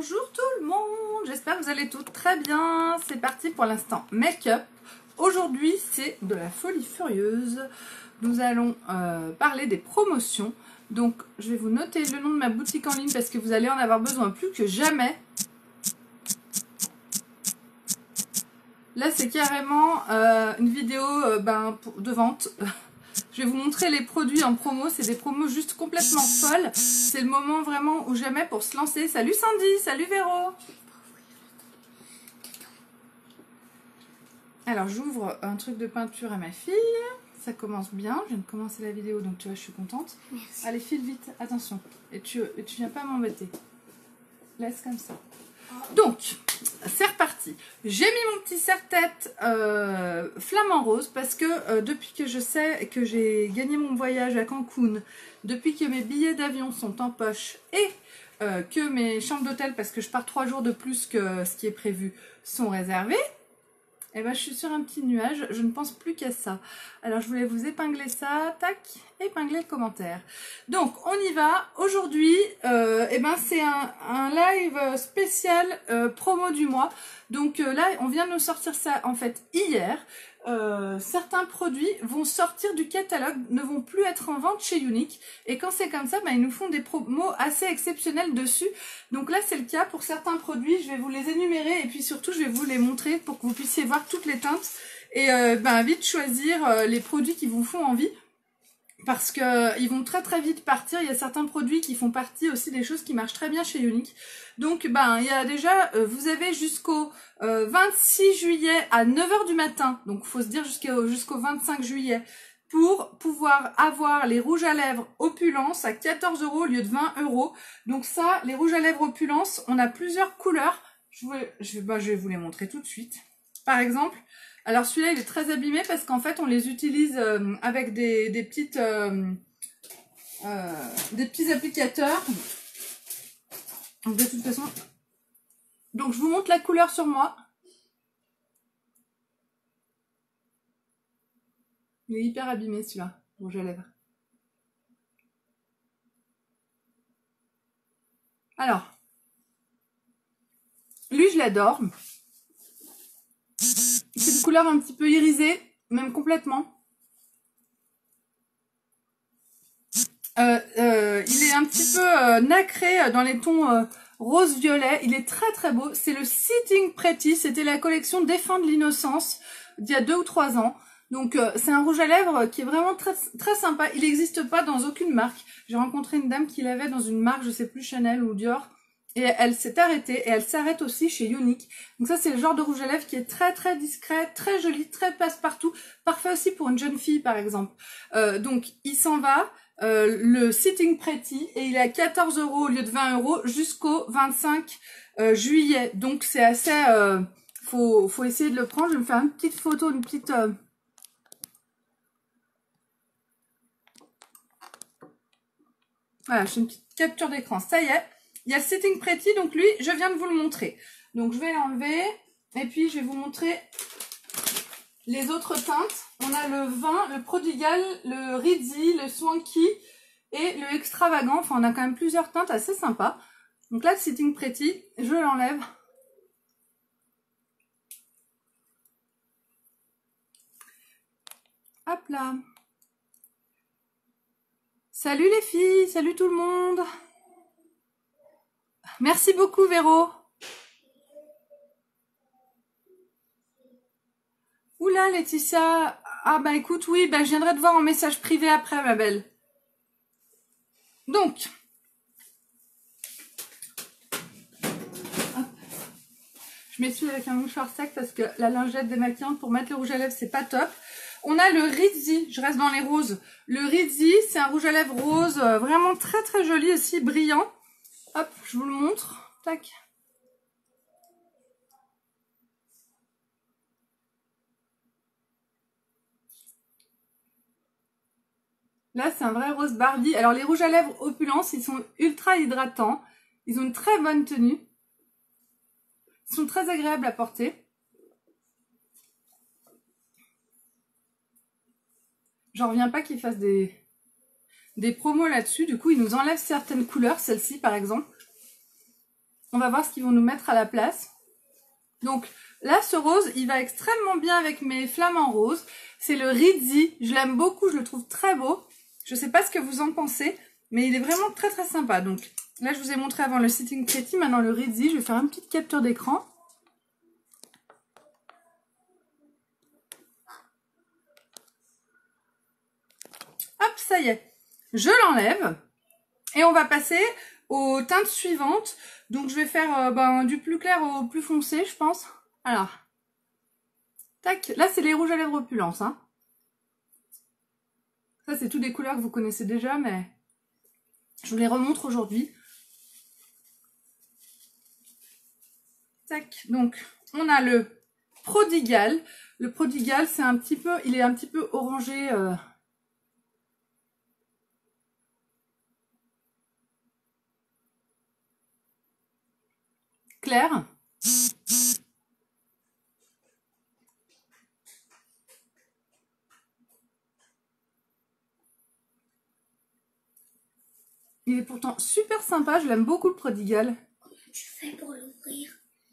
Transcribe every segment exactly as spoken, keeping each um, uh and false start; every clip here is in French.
Bonjour tout le monde, j'espère que vous allez toutes très bien. C'est parti pour l'instant make-up. Aujourd'hui c'est de la folie furieuse. Nous allons euh, parler des promotions. Donc je vais vous noter le nom de ma boutique en ligne parce que vous allez en avoir besoin plus que jamais. Là c'est carrément euh, une vidéo euh, ben, pour, de vente. Je vais vous montrer les produits en promo, c'est des promos juste complètement folles. C'est le moment vraiment ou jamais pour se lancer. Salut Sandy, salut Véro. Alors j'ouvre un truc de peinture à ma fille. Ça commence bien, je viens de commencer la vidéo donc tu vois je suis contente. Merci. Allez file vite, attention. Et tu, et tu viens pas m'embêter. Laisse comme ça. Donc, c'est reparti. J'ai mis mon petit serre-tête euh, flamant rose parce que euh, depuis que je sais que j'ai gagné mon voyage à Cancun, depuis que mes billets d'avion sont en poche et euh, que mes chambres d'hôtel, parce que je pars trois jours de plus que ce qui est prévu, sont réservées, et ben je suis sur un petit nuage, je ne pense plus qu'à ça. Alors je voulais vous épingler ça, tac, épingler le commentaire. Donc on y va, aujourd'hui, euh, et ben c'est un, un live spécial euh, promo du mois. Donc euh, là on vient de nous sortir ça en fait hier. Euh, certains produits vont sortir du catalogue, ne vont plus être en vente chez Younique. Et quand c'est comme ça, ben, ils nous font des promos assez exceptionnels dessus. Donc là, c'est le cas pour certains produits. Je vais vous les énumérer et puis surtout, je vais vous les montrer pour que vous puissiez voir toutes les teintes. Et euh, ben, vite choisir euh, les produits qui vous font envie. Parce que euh, ils vont très très vite partir. Il y a certains produits qui font partie aussi des choses qui marchent très bien chez Younique. Donc ben il y a déjà, euh, vous avez jusqu'au euh, vingt-six juillet à neuf heures du matin. Donc il faut se dire jusqu'au jusqu'au vingt-cinq juillet pour pouvoir avoir les rouges à lèvres Opulence à quatorze euros au lieu de vingt euros. Donc ça, les rouges à lèvres Opulence, on a plusieurs couleurs. Je vais, je, ben, je vais vous les montrer tout de suite. Par exemple, alors celui-là il est très abîmé parce qu'en fait on les utilise euh, avec des, des petites euh, euh, des petits applicateurs. Donc de toute façon, donc je vous montre la couleur sur moi. Il est hyper abîmé celui-là, rouge à lèvres. Alors, lui je l'adore. C'est une couleur un petit peu irisée, même complètement. Euh, euh, il est un petit peu euh, nacré dans les tons euh, rose-violet. Il est très très beau. C'est le Sitting Pretty. C'était la collection Défendre l'innocence d'il y a deux ou trois ans. Donc euh, c'est un rouge à lèvres qui est vraiment très très sympa. Il n'existe pas dans aucune marque. J'ai rencontré une dame qui l'avait dans une marque, je sais plus, Chanel ou Dior. Et elle s'est arrêtée, et elle s'arrête aussi chez Younique. Donc ça, c'est le genre de rouge à lèvres qui est très très discret, très joli, très passe-partout. Parfait aussi pour une jeune fille, par exemple. Euh, donc, il s'en va, euh, le Sitting Pretty, et il est à quatorze euros au lieu de vingt euros jusqu'au vingt-cinq juillet. Donc, c'est assez... Euh, faut, faut essayer de le prendre. Je vais me faire une petite photo, une petite... Euh... Voilà, je fais une petite capture d'écran. Ça y est. Il y a Sitting Pretty, donc lui, je viens de vous le montrer. Donc je vais l'enlever et puis je vais vous montrer les autres teintes. On a le vin, le prodigal, le rizzi, le swanky et le extravagant. Enfin, on a quand même plusieurs teintes assez sympas. Donc là, Sitting Pretty, je l'enlève. Hop là. Salut les filles, salut tout le monde. Merci beaucoup Véro. Oula Laetitia. Ah bah écoute, oui, bah, je viendrai te voir en message privé après ma belle. Donc. Hop. Je m'essuie avec un mouchoir sec parce que la lingette démaquillante pour mettre le rouge à lèvres c'est pas top. On a le rizzi, je reste dans les roses. Le rizzi, c'est un rouge à lèvres rose, euh, vraiment très très joli aussi, brillant. Hop, je vous le montre. Tac. Là, c'est un vrai rose Barbie. Alors, les rouges à lèvres Opulence, ils sont ultra hydratants. Ils ont une très bonne tenue. Ils sont très agréables à porter. J'en reviens pas qu'ils fassent des, des promos là-dessus. Du coup, ils nous enlèvent certaines couleurs. Celle-ci, par exemple. On va voir ce qu'ils vont nous mettre à la place. Donc là, ce rose, il va extrêmement bien avec mes flamants roses. C'est le Rizzi. Je l'aime beaucoup, je le trouve très beau. Je ne sais pas ce que vous en pensez, mais il est vraiment très très sympa. Donc là, je vous ai montré avant le Sitting Pretty. Maintenant, le Rizzi, je vais faire une petite capture d'écran. Hop, ça y est. Je l'enlève. Et on va passer aux teintes suivantes. Donc, je vais faire euh, ben, du plus clair au plus foncé, je pense. Alors, tac. Là, c'est les rouges à lèvres opulence. Hein. Ça, c'est toutes des couleurs que vous connaissez déjà, mais je vous les remontre aujourd'hui. Tac. Donc, on a le Prodigal. Le Prodigal, c'est un petit peu, il est un petit peu orangé. Euh, clair. Il est pourtant super sympa, je l'aime beaucoup le Prodigal. Comment tu fais pour l'ouvrir?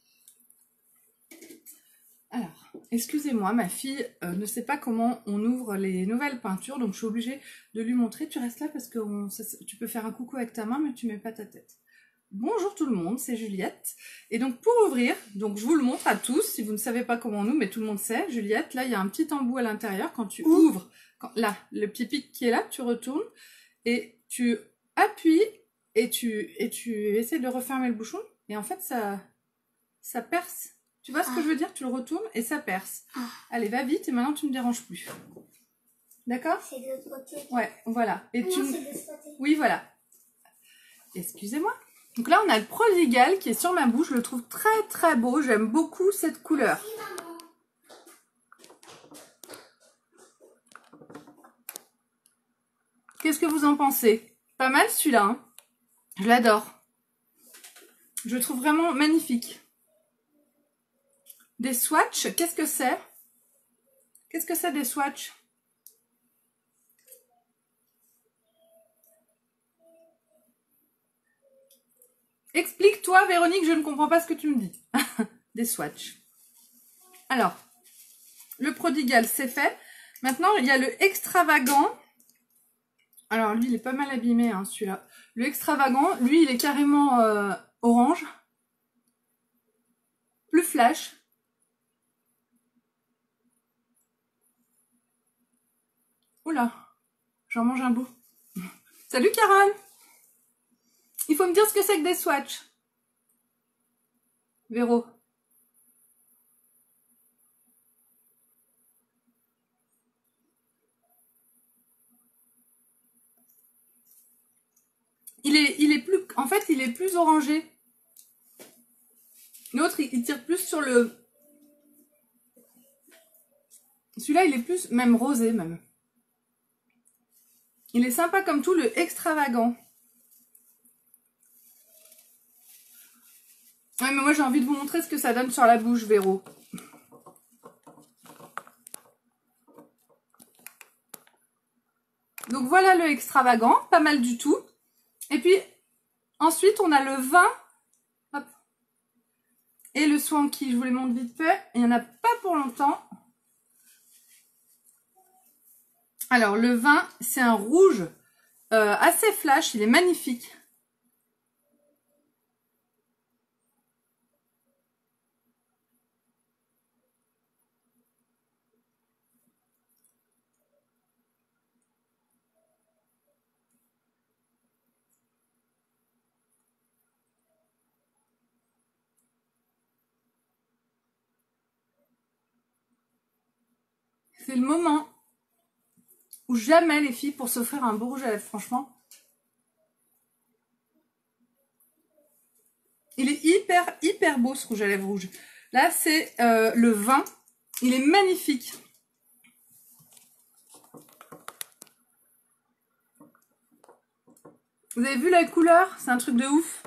Alors, excusez-moi, ma fille euh, ne sait pas comment on ouvre les nouvelles peintures, donc je suis obligée de lui montrer. Tu restes là parce que on, ça, tu peux faire un coucou avec ta main, mais tu mets pas ta tête. Bonjour tout le monde, c'est Juliette. Et donc pour ouvrir, donc je vous le montre à tous, si vous ne savez pas comment on ouvre, mais tout le monde sait, Juliette, là il y a un petit embout à l'intérieur, quand tu ouvres, quand, là, le petit pic qui est là, tu retournes, et tu appuies, et tu, et tu essaies de refermer le bouchon, et en fait ça, ça perce. Tu vois ce ah. que je veux dire? Tu le retournes, et ça perce. Ah. Allez, va vite, et maintenant tu ne me déranges plus. D'accord? C'est de l'autre côté. Ouais, voilà. Et non, tu... c'est de ce côté. Oui, voilà. Excusez-moi. Donc là, on a le Prodigal qui est sur ma bouche. Je le trouve très très beau. J'aime beaucoup cette couleur. Qu'est-ce que vous en pensez? Pas mal celui-là. Hein, je l'adore. Je le trouve vraiment magnifique. Des swatchs, qu'est-ce que c'est? Qu'est-ce que c'est des swatchs? Explique-toi, Véronique, je ne comprends pas ce que tu me dis. Des swatchs. Alors, le Prodigal, c'est fait. Maintenant, il y a le Extravagant. Alors, lui, il est pas mal abîmé, hein, celui-là. Le Extravagant, lui, il est carrément euh, orange. Plus flash. Oula, j'en mange un bout. Salut, Carole! Il faut me dire ce que c'est que des swatchs. Véro. Il est, il est plus, en fait, il est plus orangé. L'autre, il, il tire plus sur le... Celui-là, il est plus, même rosé, même. Il est sympa comme tout, le Extravagant. Ouais, mais moi, j'ai envie de vous montrer ce que ça donne sur la bouche, Véro. Donc, voilà le Extravagant. Pas mal du tout. Et puis, ensuite, on a le vin. Hop. Et le Swanky, je vous les montre vite fait. Il n'y en a pas pour longtemps. Alors, le vin, c'est un rouge euh, assez flash. Il est magnifique. C'est le moment où jamais les filles pour s'offrir un beau rouge à lèvres, franchement. Il est hyper, hyper beau ce rouge à lèvres rouge. Là, c'est euh, le vin. Il est magnifique. Vous avez vu la couleur? C'est un truc de ouf.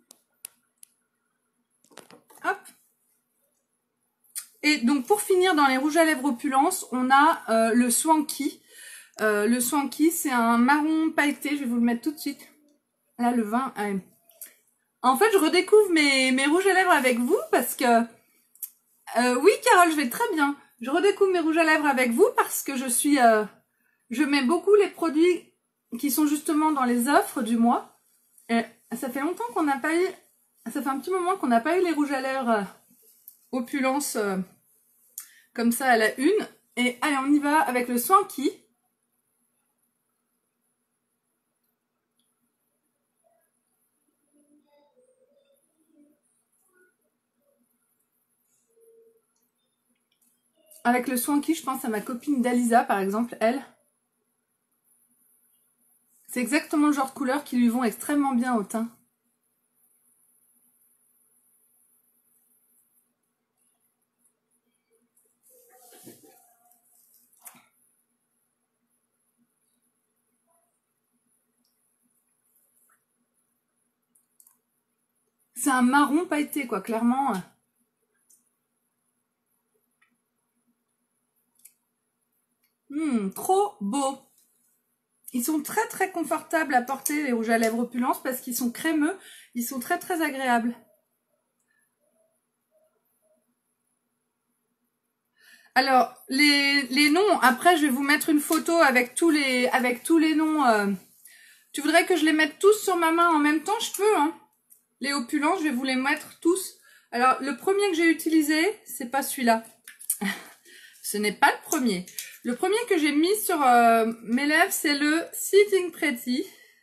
Hop. Et donc, pour finir, dans les rouges à lèvres opulence, on a euh, le Swanky. Euh, le Swanky, c'est un marron pailleté. Je vais vous le mettre tout de suite. Là, le vin, euh, En fait, je redécouvre mes, mes rouges à lèvres avec vous parce que... Euh, oui, Carole, je vais très bien. Je redécouvre mes rouges à lèvres avec vous parce que je suis... Euh, je mets beaucoup les produits qui sont justement dans les offres du mois. Et ça fait longtemps qu'on n'a pas eu... Ça fait un petit moment qu'on n'a pas eu les rouges à lèvres euh, opulence euh, comme ça à la une. Et allez, on y va avec le Swanky. Avec le Swanky, je pense à ma copine Dalisa, par exemple, elle. C'est exactement le genre de couleurs qui lui vont extrêmement bien au teint. C'est un marron pailleté, quoi, clairement. Hum, trop beau. Ils sont très très confortables à porter, les rouges à lèvres opulence, parce qu'ils sont crémeux. Ils sont très très agréables. Alors, les, les noms, après je vais vous mettre une photo avec tous les, avec tous les noms. Euh, tu voudrais que je les mette tous sur ma main en même temps? Je peux, hein. Les opulents, je vais vous les mettre tous. Alors, le premier que j'ai utilisé, c'est pas celui-là. Ce n'est pas le premier. Le premier que j'ai mis sur euh, mes lèvres, c'est le Sitting Pretty.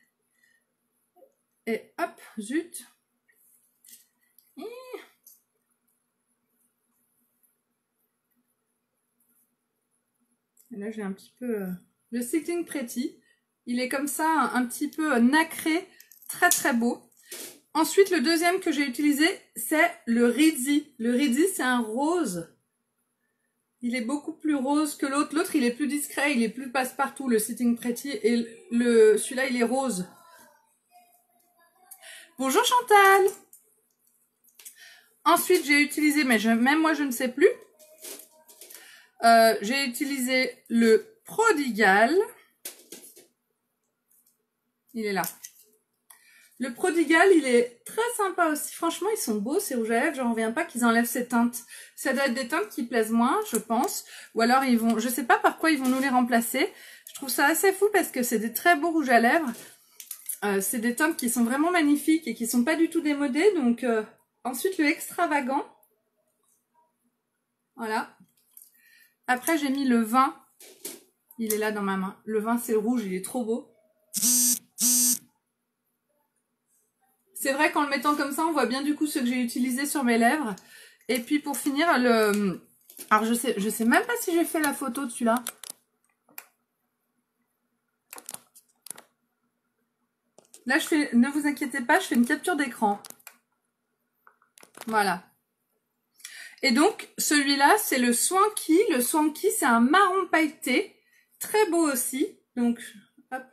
Et hop, zut. Et là, j'ai un petit peu... Euh, le Sitting Pretty. Il est comme ça, un, un petit peu nacré, très très beau. Ensuite, le deuxième que j'ai utilisé, c'est le Rizzi. Le Rizzi, c'est un rose. Il est beaucoup plus rose que l'autre. L'autre, il est plus discret, il est plus passe-partout, le Sitting Pretty. Et le celui-là, il est rose. Bonjour Chantal. Ensuite, j'ai utilisé, mais je, même moi, je ne sais plus. Euh, j'ai utilisé le Prodigal. Il est là. Le Prodigal, il est très sympa aussi. Franchement, ils sont beaux, ces rouges à lèvres. J'en reviens pas qu'ils enlèvent ces teintes. Ça doit être des teintes qui plaisent moins, je pense. Ou alors, ils vont, je sais pas par quoi ils vont nous les remplacer. Je trouve ça assez fou parce que c'est des très beaux rouges à lèvres. Euh, c'est des teintes qui sont vraiment magnifiques et qui sont pas du tout démodées. Donc, euh, ensuite, le Extravagant. Voilà. Après, j'ai mis le vin. Il est là dans ma main. Le vin, c'est le rouge. Il est trop beau. C'est vrai qu'en le mettant comme ça, on voit bien du coup ce que j'ai utilisé sur mes lèvres. Et puis pour finir, le... Alors je sais, je sais même pas si j'ai fait la photo de celui-là. Là, je fais... ne vous inquiétez pas, je fais une capture d'écran. Voilà. Et donc, celui-là, c'est le Swanky. Le Swanky, c'est un marron pailleté. Très beau aussi. Donc, hop.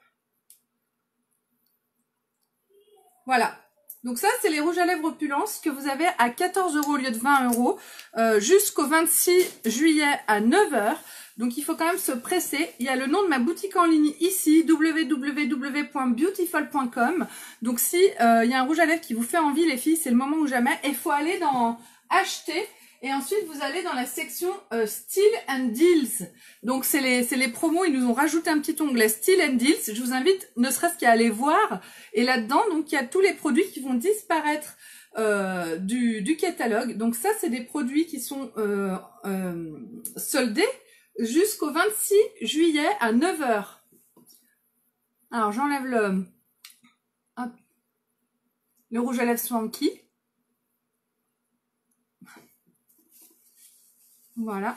Voilà. Donc ça, c'est les rouges à lèvres opulence que vous avez à quatorze euros au lieu de vingt euros euh, jusqu'au vingt-six juillet à neuf heures. Donc il faut quand même se presser. Il y a le nom de ma boutique en ligne ici, w w w point beautiful point com. Donc si euh, il y a un rouge à lèvres qui vous fait envie, les filles, c'est le moment ou jamais. Il faut aller dans acheter. Et ensuite, vous allez dans la section euh, Style and Deals. Donc, c'est les, c'est les promos. Ils nous ont rajouté un petit onglet Style and Deals. Je vous invite, ne serait-ce qu'à aller voir. Et là-dedans, donc, il y a tous les produits qui vont disparaître euh, du, du catalogue. Donc, ça, c'est des produits qui sont euh, euh, soldés jusqu'au vingt-six juillet à neuf heures. Alors, j'enlève le, hop, le rouge à lèvres Swanky. Voilà.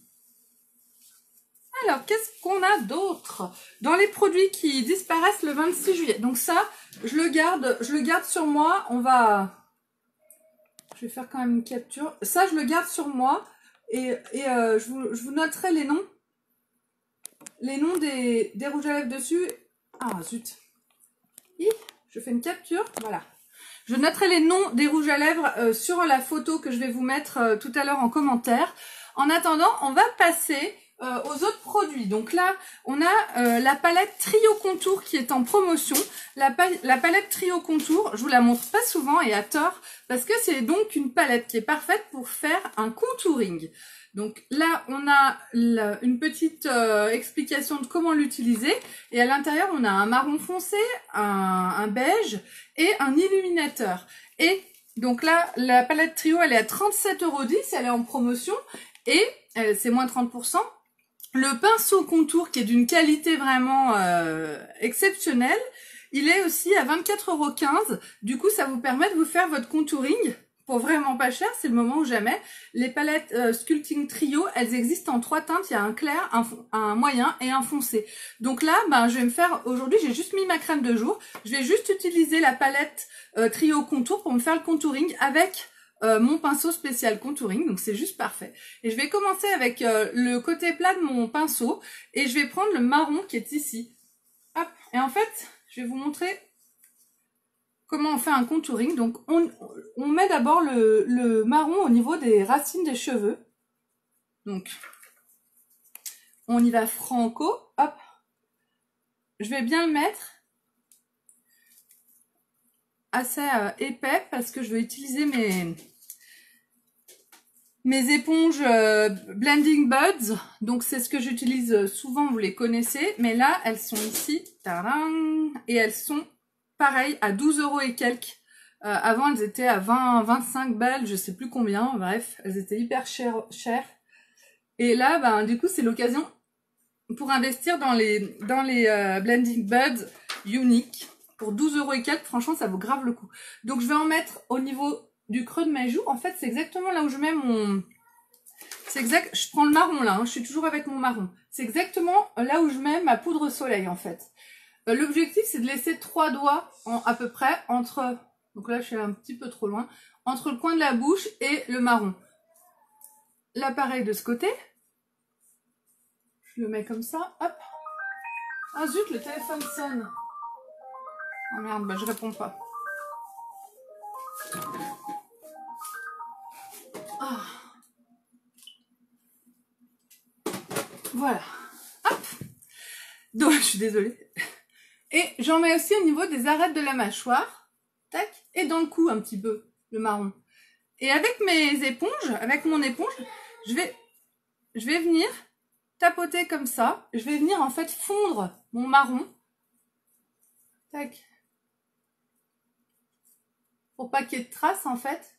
Alors, qu'est-ce qu'on a d'autre dans les produits qui disparaissent le vingt-six juillet? Donc ça, je le garde, je le garde sur moi. On va... Je vais faire quand même une capture. Ça, je le garde sur moi. Et, et euh, je, vous, je vous noterai les noms. Les noms des, des rouges à lèvres dessus. Ah, zut. Hi, je fais une capture. Voilà. Je noterai les noms des rouges à lèvres euh, sur la photo que je vais vous mettre euh, tout à l'heure en commentaire. En attendant, on va passer euh, aux autres produits. Donc là, on a euh, la palette Trio Contour qui est en promotion. La, pa la palette Trio Contour, je vous la montre pas souvent et à tort, parce que c'est donc une palette qui est parfaite pour faire un contouring. Donc là, on a la, une petite euh, explication de comment l'utiliser. Et à l'intérieur, on a un marron foncé, un, un beige et un illuminateur. Et donc là, la palette Trio, elle est à trente-sept euros dix, elle est en promotion et c'est moins trente pour cent. Le pinceau contour qui est d'une qualité vraiment euh, exceptionnelle, il est aussi à vingt-quatre euros quinze. Du coup, ça vous permet de vous faire votre contouring pour vraiment pas cher, c'est le moment ou jamais. Les palettes euh, Sculpting Trio, elles existent en trois teintes. Il y a un clair, un, un moyen et un foncé. Donc là, ben, je vais me faire, aujourd'hui, j'ai juste mis ma crème de jour. Je vais juste utiliser la palette euh, Trio Contour pour me faire le contouring avec euh, mon pinceau spécial contouring. Donc c'est juste parfait. Et je vais commencer avec euh, le côté plat de mon pinceau. Et je vais prendre le marron qui est ici. Hop. Et en fait, je vais vous montrer comment on fait un contouring. Donc on, on met d'abord le, le marron au niveau des racines des cheveux. Donc on y va franco. Hop. Je vais bien le mettre assez euh, épais parce que je vais utiliser mes, mes éponges euh, Blending Buds. Donc c'est ce que j'utilise souvent, vous les connaissez. Mais là, elles sont ici. Tadam, et elles sont pareil, à douze euros et quelques. Euh, avant, elles étaient à vingt, vingt-cinq balles, je sais plus combien. Bref, elles étaient hyper chères. chères. Et là, ben, du coup, c'est l'occasion pour investir dans les, dans les euh, Blending Buds uniques. Pour douze euros et quelques, franchement, ça vaut grave le coup. Donc, je vais en mettre au niveau du creux de mes joues. En fait, c'est exactement là où je mets mon... C'est exact. Je prends le marron là, hein, je suis toujours avec mon marron. C'est exactement là où je mets ma poudre soleil, en fait. L'objectif, c'est de laisser trois doigts en, à peu près entre, donc là je suis un petit peu trop loin, entre le coin de la bouche et le marron. Là pareil de ce côté, je le mets comme ça, hop. Ah zut, le téléphone sonne. Oh merde, bah je réponds pas. Ah. Voilà, hop. Donc je suis désolée. Et j'en mets aussi au niveau des arêtes de la mâchoire. Tac. Et dans le cou un petit peu, le marron. Et avec mes éponges, avec mon éponge, je vais, je vais venir tapoter comme ça. Je vais venir en fait fondre mon marron. Tac. Pour pas qu'il y ait de traces en fait.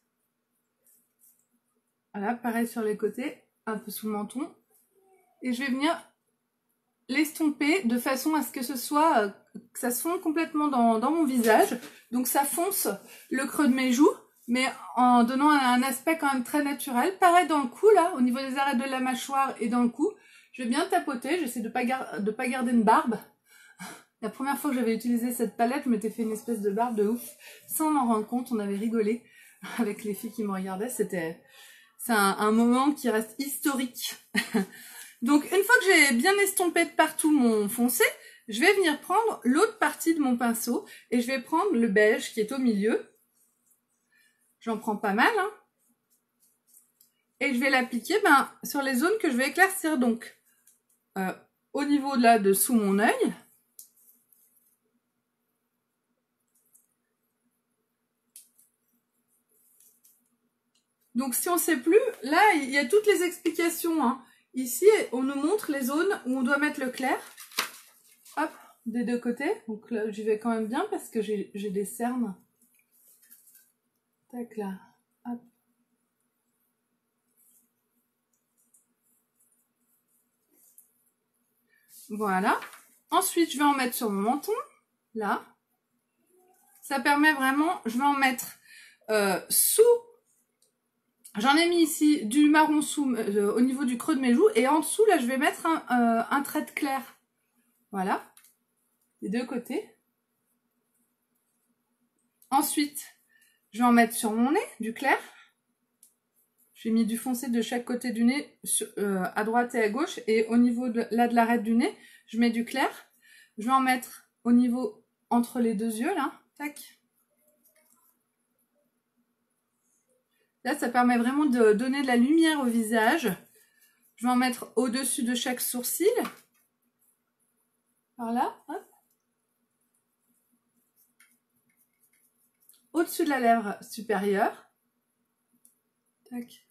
Voilà, pareil sur les côtés, un peu sous le menton. Et je vais venir l'estomper de façon à ce que ce soit, euh, que ça se fonde complètement dans, dans mon visage. Donc ça fonce le creux de mes joues, mais en donnant un aspect quand même très naturel. Pareil dans le cou là, au niveau des arêtes de la mâchoire et dans le cou. Je vais bien tapoter, j'essaie de pas de pas garder une barbe. La première fois que j'avais utilisé cette palette, je m'étais fait une espèce de barbe de ouf, sans m'en rendre compte. On avait rigolé avec les filles qui me regardaient. C'était, c'est un, un moment qui reste historique. Donc une fois que j'ai bien estompé de partout mon foncé, je vais venir prendre l'autre partie de mon pinceau et je vais prendre le beige qui est au milieu. J'en prends pas mal, hein. Et je vais l'appliquer ben, sur les zones que je vais éclaircir. Donc euh, au niveau de là de sous mon œil. Donc si on ne sait plus, là il y a toutes les explications, hein. Ici, on nous montre les zones où on doit mettre le clair. Hop, des deux côtés. Donc là, j'y vais quand même bien parce que j'ai des cernes. Tac là. Hop. Voilà. Ensuite, je vais en mettre sur mon menton. Là. Ça permet vraiment, je vais en mettre euh, sous... J'en ai mis ici du marron sous, euh, au niveau du creux de mes joues. Et en dessous, là, je vais mettre un, euh, un trait de clair. Voilà. Les deux côtés. Ensuite, je vais en mettre sur mon nez, du clair. J'ai mis du foncé de chaque côté du nez, sur, euh, à droite et à gauche. Et au niveau de, là, de l'arête du nez, je mets du clair. Je vais en mettre au niveau, entre les deux yeux, là. Tac. Là, ça permet vraiment de donner de la lumière au visage. Je vais en mettre au-dessus de chaque sourcil. Par là, hop. Au-dessus de la lèvre supérieure. Tac.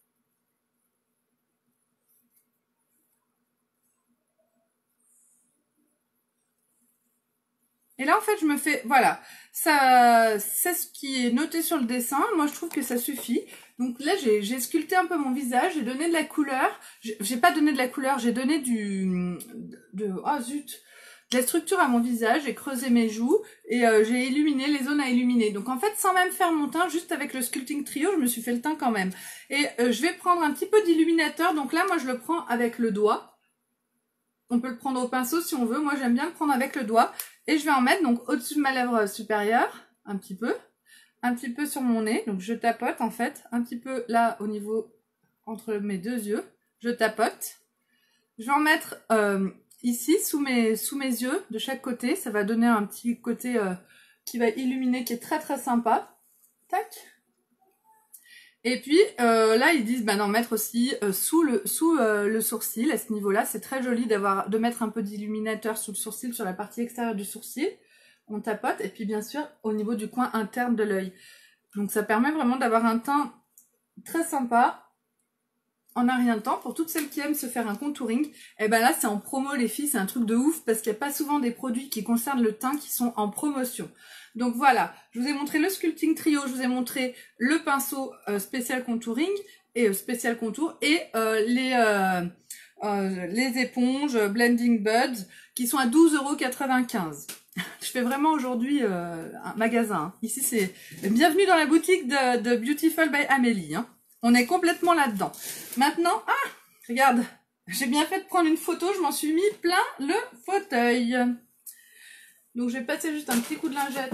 Et là, en fait, je me fais, voilà, ça, c'est ce qui est noté sur le dessin. Moi, je trouve que ça suffit. Donc là, j'ai sculpté un peu mon visage, j'ai donné de la couleur. J'ai pas donné de la couleur, j'ai donné du, de, oh zut, de la structure à mon visage. J'ai creusé mes joues et euh, j'ai illuminé les zones à illuminer. Donc en fait, sans même faire mon teint, juste avec le Sculpting Trio, je me suis fait le teint quand même. Et euh, je vais prendre un petit peu d'illuminateur. Donc là, moi, je le prends avec le doigt. On peut le prendre au pinceau si on veut. Moi, j'aime bien le prendre avec le doigt. Et je vais en mettre donc au-dessus de ma lèvre supérieure, un petit peu, un petit peu sur mon nez. Donc je tapote en fait, un petit peu là au niveau entre mes deux yeux. Je tapote. Je vais en mettre euh, ici sous mes, sous mes yeux de chaque côté. Ça va donner un petit côté euh, qui va illuminer, qui est très très sympa. Tac. Et puis euh, là ils disent bah, d'en mettre aussi euh, sous, le, sous euh, le sourcil. À ce niveau-là, c'est très joli d'avoir de mettre un peu d'illuminateur sous le sourcil, sur la partie extérieure du sourcil. On tapote. Et puis bien sûr au niveau du coin interne de l'œil. Donc ça permet vraiment d'avoir un teint très sympa en un rien de temps. Pour toutes celles qui aiment se faire un contouring, et ben là c'est en promo les filles, c'est un truc de ouf parce qu'il n'y a pas souvent des produits qui concernent le teint qui sont en promotion. Donc voilà, je vous ai montré le Sculpting Trio, je vous ai montré le pinceau euh, spécial contouring et euh, spécial contour et euh, les, euh, euh, les éponges Blending Buds qui sont à douze euros quatre-vingt-quinze. Je fais vraiment aujourd'hui euh, un magasin. Hein. Ici c'est bienvenue dans la boutique de, de Beautiful by Amélie. Hein. On est complètement là-dedans. Maintenant, ah, regarde, j'ai bien fait de prendre une photo, je m'en suis mis plein le fauteuil. Donc je vais passer juste un petit coup de lingette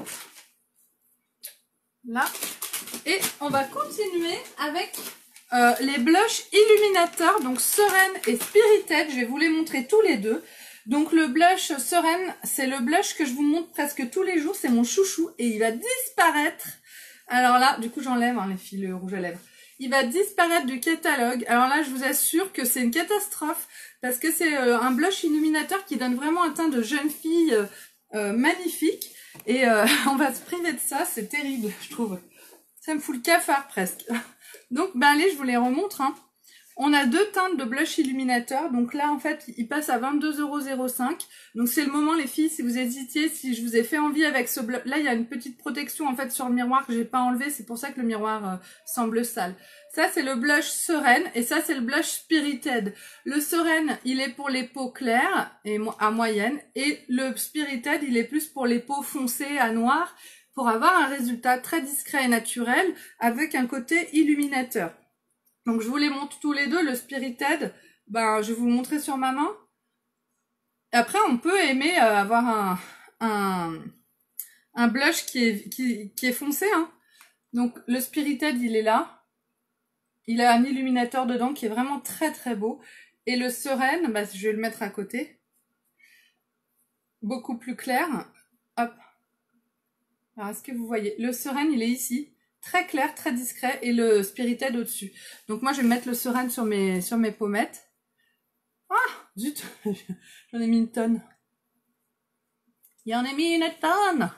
là. Et on va continuer avec euh, les blushs illuminateurs, donc Sereine et Spirited. Je vais vous les montrer tous les deux. Donc le blush Sereine, c'est le blush que je vous montre presque tous les jours. C'est mon chouchou et il va disparaître. Alors là, du coup j'enlève hein, les filles, le rouge à lèvres. Il va disparaître du catalogue. Alors là, je vous assure que c'est une catastrophe parce que c'est euh, un blush illuminateur qui donne vraiment un teint de jeune fille euh, euh, magnifique. Et euh, on va se priver de ça, c'est terrible, je trouve. Ça me fout le cafard presque. Donc, ben allez, je vous les remontre. Hein. On a deux teintes de blush illuminateur. Donc là, en fait, il passe à vingt-deux euros zéro cinq. Donc c'est le moment, les filles, si vous hésitiez, si je vous ai fait envie avec ce blush. Là, il y a une petite protection en fait sur le miroir que j'ai pas enlevé. C'est pour ça que le miroir euh, semble sale. Ça, c'est le blush Sereine. Et ça, c'est le blush Spirited. Le Sereine, il est pour les peaux claires et à moyenne. Et le Spirited, il est plus pour les peaux foncées à noir. Pour avoir un résultat très discret et naturel avec un côté illuminateur. Donc je vous les montre tous les deux. Le Spirited, ben, je vais vous le montrer sur ma main. Après, on peut aimer euh, avoir un, un, un blush qui est, qui, qui est foncé. Hein. Donc le Spirited, il est là. Il a un illuminateur dedans qui est vraiment très très beau. Et le Sereine, ben, je vais le mettre à côté. Beaucoup plus clair. Hop. Alors, est-ce que vous voyez? Le Sereine, il est ici. Très clair, très discret, et le Spirited au-dessus. Donc moi, je vais mettre le Sereine sur mes, sur mes pommettes. Ah, zut, j'en ai mis une tonne. Il y en a mis une tonne.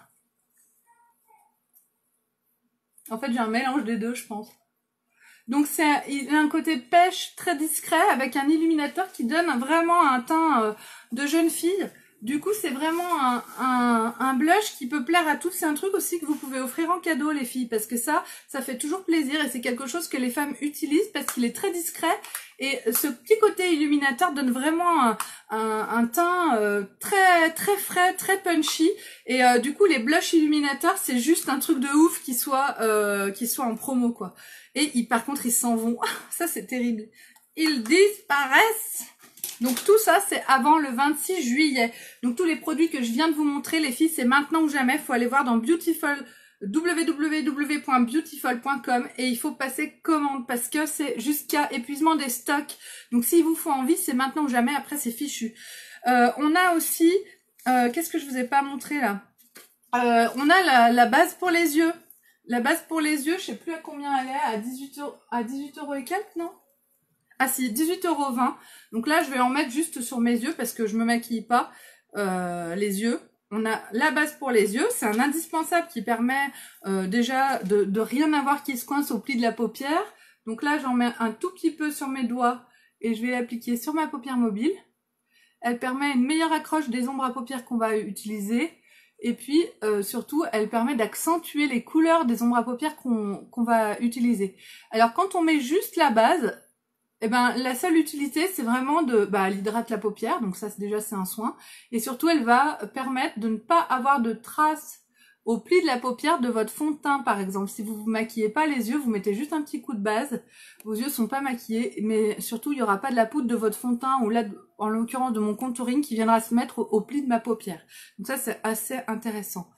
En fait, j'ai un mélange des deux, je pense. Donc, c'est, il a un côté pêche très discret, avec un illuminateur qui donne vraiment un teint euh, de jeune fille. Du coup, c'est vraiment un, un, un blush qui peut plaire à tous. C'est un truc aussi que vous pouvez offrir en cadeau, les filles, parce que ça, ça fait toujours plaisir et c'est quelque chose que les femmes utilisent parce qu'il est très discret. Et ce petit côté illuminateur donne vraiment un, un, un teint euh, très très frais, très punchy. Et euh, du coup, les blushs illuminateurs, c'est juste un truc de ouf qui soit, euh, qui soit en promo, quoi. Et ils, par contre, ils s'en vont. Ça, c'est terrible. Ils disparaissent. Donc tout ça, c'est avant le vingt-six juillet. Donc tous les produits que je viens de vous montrer, les filles, c'est maintenant ou jamais. Il faut aller voir dans Beautiful, w w w point beautiful point com et il faut passer commande parce que c'est jusqu'à épuisement des stocks. Donc s'il vous faut envie, c'est maintenant ou jamais. Après, c'est fichu. Euh, on a aussi, euh, qu'est-ce que je vous ai pas montré là euh, On a la, la base pour les yeux. La base pour les yeux, je sais plus à combien elle est, à dix-huit euros, à dix-huit euros et quelques, non Ah si, dix-huit euros vingt. Donc là, je vais en mettre juste sur mes yeux parce que je me maquille pas euh, les yeux. On a la base pour les yeux. C'est un indispensable qui permet euh, déjà de, de rien avoir qui se coince au pli de la paupière. Donc là, j'en mets un tout petit peu sur mes doigts et je vais l'appliquer sur ma paupière mobile. Elle permet une meilleure accroche des ombres à paupières qu'on va utiliser. Et puis, euh, surtout, elle permet d'accentuer les couleurs des ombres à paupières qu'on qu'on va utiliser. Alors, quand on met juste la base, eh ben, la seule utilité, c'est vraiment de, bah, elle hydrate la paupière. Donc ça, c'est déjà, c'est un soin. Et surtout, elle va permettre de ne pas avoir de traces au pli de la paupière de votre fond de teint, par exemple. Si vous vous maquillez pas les yeux, vous mettez juste un petit coup de base. Vos yeux sont pas maquillés, mais surtout, il y aura pas de la poudre de votre fond de teint ou là, en l'occurrence de mon contouring qui viendra se mettre au, au pli de ma paupière. Donc ça, c'est assez intéressant.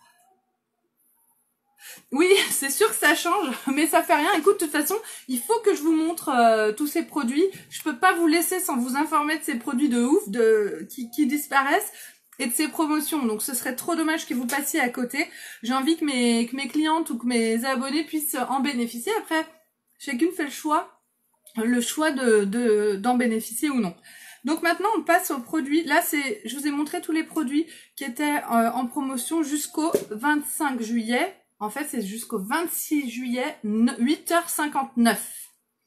Oui, c'est sûr que ça change, mais ça fait rien. Écoute, de toute façon, il faut que je vous montre euh, tous ces produits. Je peux pas vous laisser sans vous informer de ces produits de ouf de qui, qui disparaissent. Et de ces promotions, donc ce serait trop dommage que vous passiez à côté. J'ai envie que mes, que mes clientes ou que mes abonnés puissent en bénéficier. Après, chacune fait le choix, le choix de, de, d'en bénéficier ou non. Donc maintenant, on passe aux produits. Là, c'est, je vous ai montré tous les produits qui étaient euh, en promotion jusqu'au vingt-cinq juillet. En fait, c'est jusqu'au vingt-six juillet, huit heures cinquante-neuf.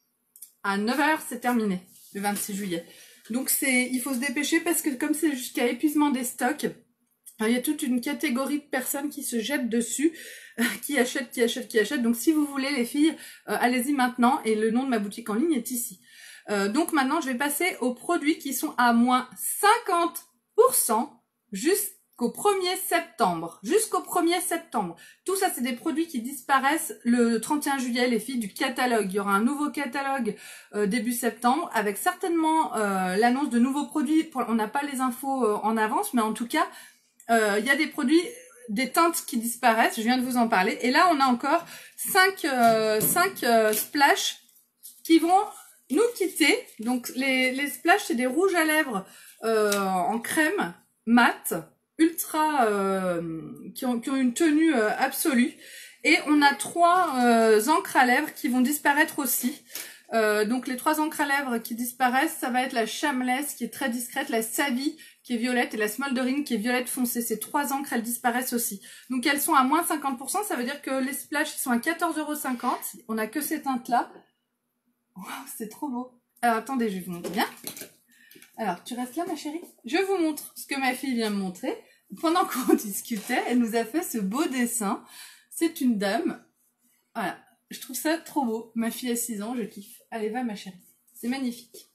À neuf heures, c'est terminé, le vingt-six juillet. Donc c'est, il faut se dépêcher parce que comme c'est jusqu'à épuisement des stocks, il y a toute une catégorie de personnes qui se jettent dessus, qui achètent, qui achètent, qui achètent. Donc si vous voulez les filles, euh, allez-y maintenant et le nom de ma boutique en ligne est ici. Euh, donc maintenant je vais passer aux produits qui sont à moins cinquante pour cent jusqu'au premier septembre. Jusqu'au premier septembre. Tout ça c'est des produits qui disparaissent le trente et un juillet, les filles, du catalogue. Il y aura un nouveau catalogue euh, début septembre avec certainement euh, l'annonce de nouveaux produits. Pour, on n'a pas les infos euh, en avance, mais en tout cas euh, il y a des produits, des teintes qui disparaissent. Je viens de vous en parler. Et là on a encore cinq euh, euh, splash qui vont nous quitter. Donc les, les splash c'est des rouges à lèvres euh, en crème mat, ultra euh, qui, ont, qui ont une tenue euh, absolue. Et on a trois euh, encres à lèvres qui vont disparaître aussi. Euh, donc les trois encres à lèvres qui disparaissent, ça va être la Shameless qui est très discrète, la Savvy qui est violette et la Smoldering qui est violette foncée. Ces trois encres, elles disparaissent aussi. Donc elles sont à moins cinquante pour cent, ça veut dire que les splash ils sont à quatorze euros cinquante. On a que ces teintes là. Waouh, c'est trop beau. Alors attendez, je vais vous montrer bien. Alors, tu restes là ma chérie? Je vous montre ce que ma fille vient me montrer. Pendant qu'on discutait, elle nous a fait ce beau dessin. C'est une dame. Voilà, je trouve ça trop beau. Ma fille a six ans, je kiffe. Allez, va ma chérie. C'est magnifique.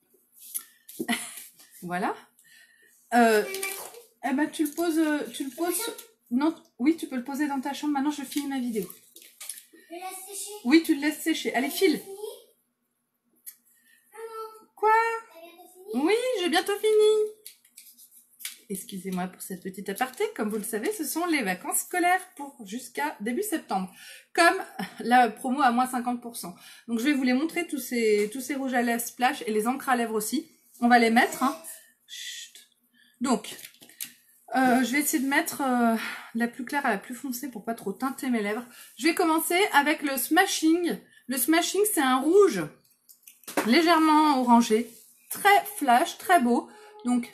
Voilà. Euh, eh ben, tu le poses... Tu le poses... Non, oui, tu peux le poser dans ta chambre. Maintenant, je finis ma vidéo. Je laisse sécher. Oui, tu le laisses sécher. Allez, file. Quoi? Oui, j'ai bientôt fini. Excusez-moi pour cette petite aparté. Comme vous le savez, ce sont les vacances scolaires pour jusqu'à début septembre. Comme la promo à moins cinquante pour cent. Donc, je vais vous les montrer, tous ces, tous ces rouges à lèvres splash et les encres à lèvres aussi. On va les mettre. Hein. Chut. Donc, euh, je vais essayer de mettre euh, la plus claire à la plus foncée pour pas trop teinter mes lèvres. Je vais commencer avec le Smashing. Le Smashing, c'est un rouge légèrement orangé. Très flash, très beau. Donc,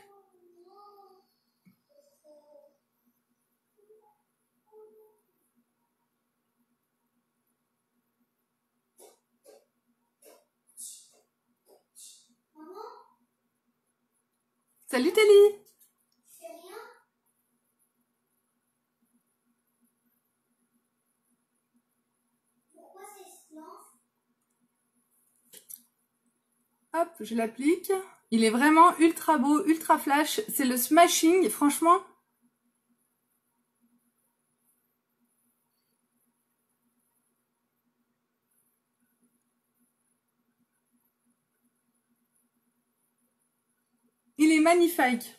salut Telly. C'est rien. Pourquoi c'est silence? Hop, je l'applique. Il est vraiment ultra beau, ultra flash. C'est le Smashing, franchement. Il est magnifique.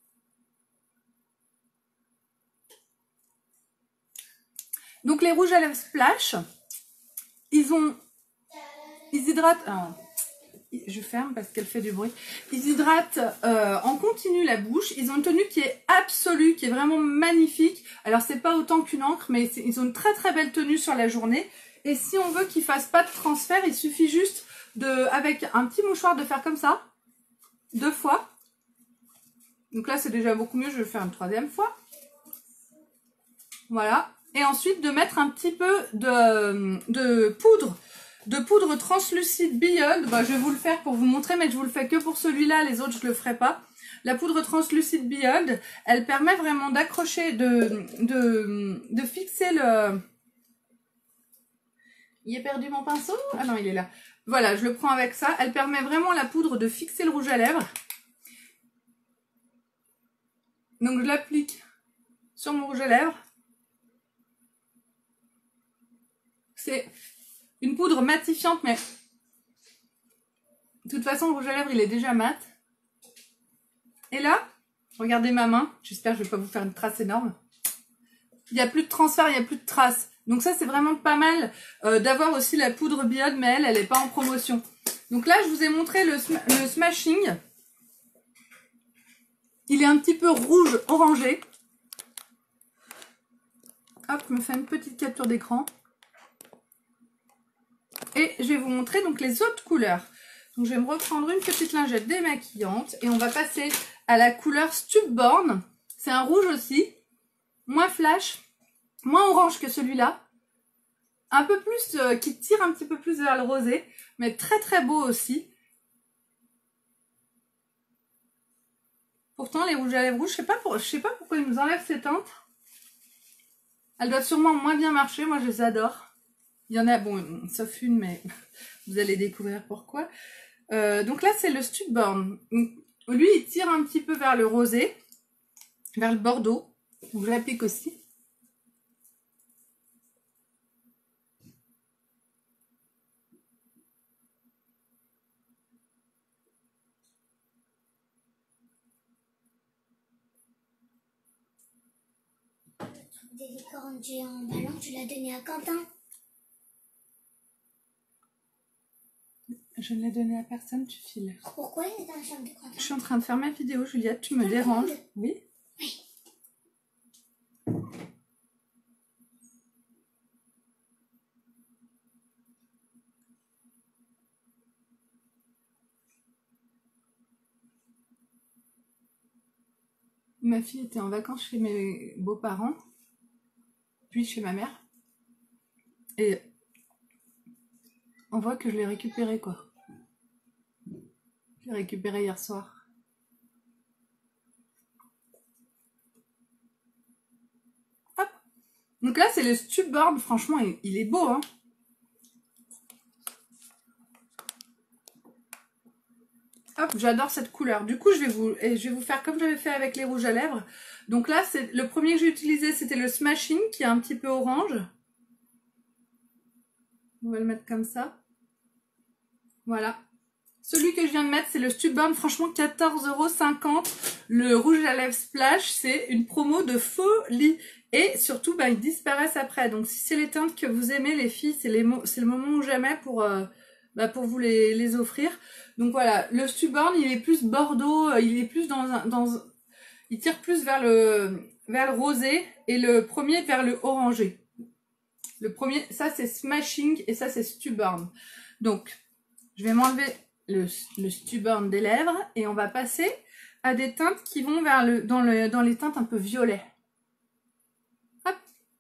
Donc les rouges à lèvres splash, ils ont, ils hydratent. Alors, je ferme parce qu'elle fait du bruit. Ils hydratent euh, en continu la bouche. Ils ont une tenue qui est absolue, qui est vraiment magnifique. Alors c'est pas autant qu'une encre, mais ils ont une très très belle tenue sur la journée. Et si on veut qu'ils fassent pas de transfert, il suffit juste de, avec un petit mouchoir de faire comme ça, deux fois. Donc là, c'est déjà beaucoup mieux, je vais le faire une troisième fois. Voilà. Et ensuite, de mettre un petit peu de, de poudre, de poudre translucide Beyond. Bah, je vais vous le faire pour vous montrer, mais je vous le fais que pour celui-là, les autres, je ne le ferai pas. La poudre translucide Beyond, elle permet vraiment d'accrocher, de, de, de fixer le... Il est perdu mon pinceau? Ah non, il est là. Voilà, je le prends avec ça. Elle permet vraiment, la poudre, de fixer le rouge à lèvres. Donc, je l'applique sur mon rouge à lèvres. C'est une poudre matifiante, mais de toute façon, le rouge à lèvres, il est déjà mat. Et là, regardez ma main. J'espère que je ne vais pas vous faire une trace énorme. Il n'y a plus de transfert, il n'y a plus de traces. Donc ça, c'est vraiment pas mal euh, d'avoir aussi la poudre Beyond, mais elle, elle n'est pas en promotion. Donc là, je vous ai montré le, sm le smashing. Il est un petit peu rouge orangé. Hop, je me fais une petite capture d'écran. Et je vais vous montrer donc les autres couleurs. Donc je vais me reprendre une petite lingette démaquillante. Et on va passer à la couleur Stubborn. C'est un rouge aussi. Moins flash. Moins orange que celui-là. Un peu plus, euh, qui tire un petit peu plus vers le rosé. Mais très très beau aussi. Pourtant les rouges à lèvres rouges, je sais pas pour, je sais pas pourquoi ils nous enlèvent ces teintes. Elles doivent sûrement moins bien marcher. Moi je les adore. Il y en a, bon, sauf une, mais vous allez découvrir pourquoi. Euh, donc là, c'est le Stubborn. Lui, il tire un petit peu vers le rosé, vers le bordeaux. Donc je l'applique aussi. Le truc des licornes géants en ballon, tu l'as donné à Quentin? Je ne l'ai donné à personne, tu files. Pourquoi il est dans la chambre de Quentin? Je suis en train de faire ma vidéo, Juliette, tu me déranges. Oui. Oui. Ma fille était en vacances chez mes beaux-parents, puis chez ma mère. Et on voit que je l'ai récupéré, quoi. Je l'ai récupéré hier soir. Hop. Donc là, c'est le Stubborn. Franchement, il, il est beau, hein. Hop, j'adore cette couleur. Du coup, je vais vous, et je vais vous faire comme j'avais fait avec les rouges à lèvres. Donc là, c'est le premier que j'ai utilisé, c'était le Smashing, qui est un petit peu orange. On va le mettre comme ça. Voilà. Celui que je viens de mettre, c'est le Stubborn. Franchement, quatorze euros cinquante. Le rouge à lèvres Splash, c'est une promo de folie. Et surtout, bah, ils disparaissent après. Donc, si c'est les teintes que vous aimez, les filles, c'est le moment ou jamais pour... Euh, Bah pour vous les, les offrir. Donc voilà, le Stubborn, il est plus bordeaux, il est plus dans un... Dans, il tire plus vers le, vers le rosé et le premier vers le orangé. Le premier, ça c'est Smashing et ça c'est Stubborn. Donc, je vais m'enlever le, le Stubborn des lèvres et on va passer à des teintes qui vont vers le, dans, le, dans les teintes un peu violet. Hop.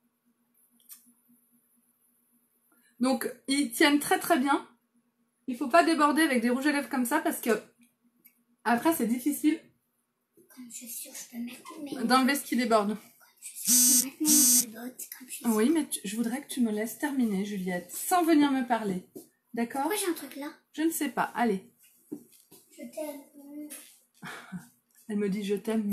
Donc, ils tiennent très très bien. Il ne faut pas déborder avec des rouges à lèvres comme ça parce que après c'est difficile d'enlever ce qui déborde. Oui, mais tu, je voudrais que tu me laisses terminer, Juliette, sans venir me parler. D'accord? Pourquoi j'ai un truc là? Je ne sais pas. Allez. Je t'aime. Elle me dit je t'aime.